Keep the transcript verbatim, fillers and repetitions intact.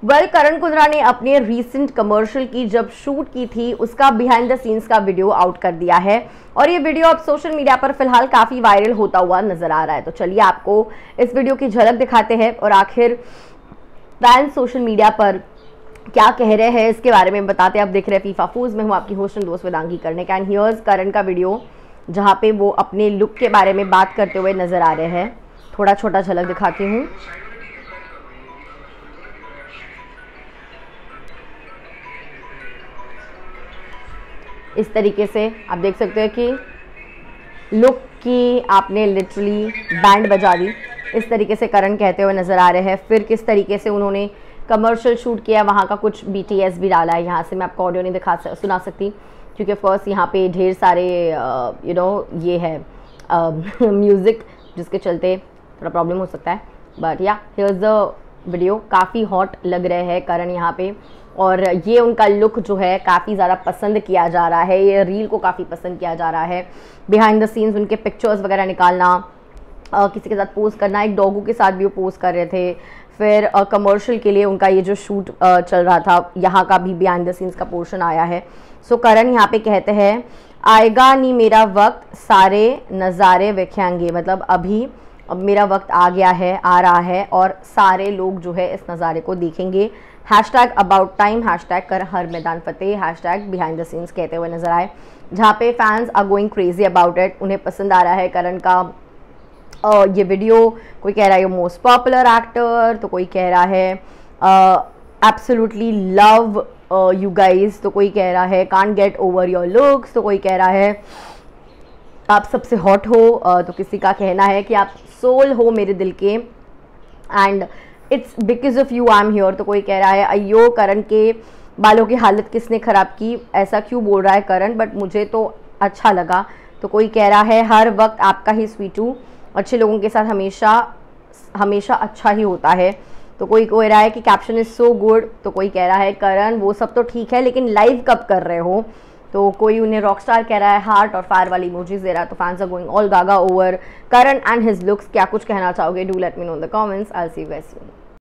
Well करण कुंद्रा ने अपने recent commercial की जब शूट की थी उसका बिहाइंड द सीन्स का वीडियो आउट कर दिया है और ये वीडियो अब सोशल मीडिया पर फिलहाल काफी वायरल होता हुआ नजर आ रहा है। तो चलिए आपको इस वीडियो की झलक दिखाते हैं और आखिर फैंस सोशल मीडिया पर क्या कह रहे हैं इसके बारे में बताते हैं। आप देख रहे हैं फीफा फूज में हूँ आपकी होस्ट एंड दोस्त वेदांगी करने का। एंड हियर्स करण का वीडियो जहाँ पे वो अपने लुक के बारे में बात करते हुए नजर आ रहे हैं। थोड़ा छोटा झलक दिखाती हूँ। इस तरीके से आप देख सकते हैं कि लुक की आपने लिटरली बैंड बजा दी, इस तरीके से करण कहते हुए नज़र आ रहे हैं। फिर किस तरीके से उन्होंने कमर्शियल शूट किया, वहाँ का कुछ बीटीएस भी डाला है। यहाँ से मैं आपको ऑडियो नहीं दिखा सुना सकती क्योंकि ऑफकोर्स यहाँ पे ढेर सारे यू नो ये है म्यूज़िक जिसके चलते थोड़ा प्रॉब्लम हो सकता है। But yeah here's the video. काफ़ी हॉट लग रहे हैं करण यहाँ पे और ये उनका लुक जो है काफ़ी ज़्यादा पसंद किया जा रहा है। ये रील को काफ़ी पसंद किया जा रहा है। बिहाइंड द सीन्स उनके पिक्चर्स वगैरह निकालना, आ, किसी के साथ पोस्ट करना, एक डॉगू के साथ भी वो पोस्ट कर रहे थे। फिर कमर्शियल के लिए उनका ये जो शूट आ, चल रहा था, यहाँ का भी बिहाइंड द सीन्स का पोर्शन आया है। सो करण यहाँ पे कहते हैं आएगा नहीं मेरा वक्त सारे नज़ारे वेखेंगे, मतलब अभी अब मेरा वक्त आ गया है, आ रहा है और सारे लोग जो है इस नज़ारे को देखेंगे। हैशटैग अबाउट टाइम, हैशटैग कर हर मैदान फतेह, हैशटैग बिहाइंड द सीन्स कहते हुए नजर आए, जहाँ पे fans are going crazy about it. उन्हें पसंद आ रहा है करण का uh, ये वीडियो। कोई कह रहा है मोस्ट पॉपुलर एक्टर, तो कोई कह रहा है एब्सोल्युटली लव यू गाइज, तो कोई कह रहा है can't get over your looks, तो कोई कह रहा है आप सबसे हॉट हो, uh, तो किसी का कहना है कि आप सोल हो मेरे दिल के and it's because of you I am here, तो कोई कह रहा है अयो करण के बालों की हालत किसने ख़राब की, ऐसा क्यों बोल रहा है करण, बट मुझे तो अच्छा लगा। तो कोई कह रहा है हर वक्त आपका ही स्वीटू, अच्छे लोगों के साथ हमेशा हमेशा अच्छा ही होता है। तो कोई कह रहा है कि कैप्शन इज़ सो गुड, तो कोई कह रहा है करण वो सब तो ठीक है लेकिन लाइव कब कर रहे हो। तो कोई उन्हें रॉकस्टार कह रहा है, हार्ट और फायर वाली इमोजीज दे रहा है। तो fans are going all gaga over Karan and his looks. क्या कुछ कहना चाहोगे? Do let me know in the comments. I will see you guys soon.